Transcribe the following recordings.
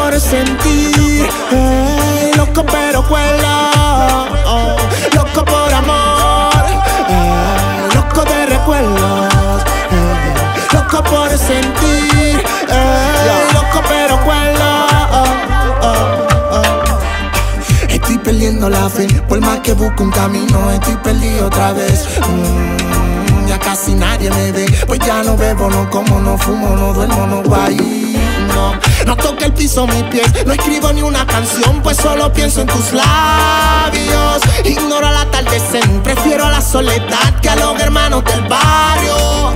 por sentir, loco pero cuelo, loco por amor, loco de recuerdos, loco por sentir, loco pero cuelo. Estoy perdiendo la fe, por más que busco un camino, estoy perdido otra vez. Ya casi nadie me ve, pues ya no bebo, no como, no fumo, no duermo, no voy. No toque el piso mis pies, no escribo ni una canción, pues solo pienso en tus labios. Ignoro al atardecer, prefiero a la soledad que a los hermanos del barrio.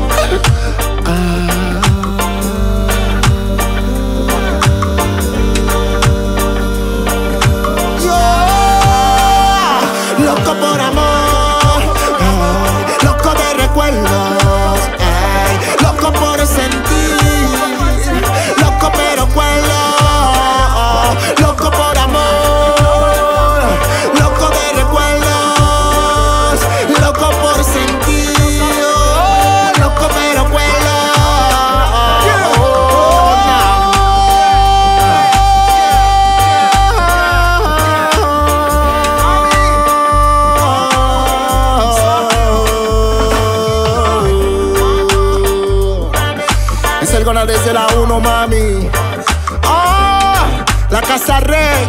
Loco por amor, loco de recuerdos, loco por sentir, loco pero cuelo, loco por amor, loco de recuerdos, loco por sentir, loco pero cuelo. Es el gana desde la 1, mami. La Casa Rec.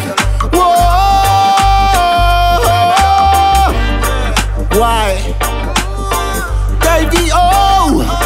Why? KDO.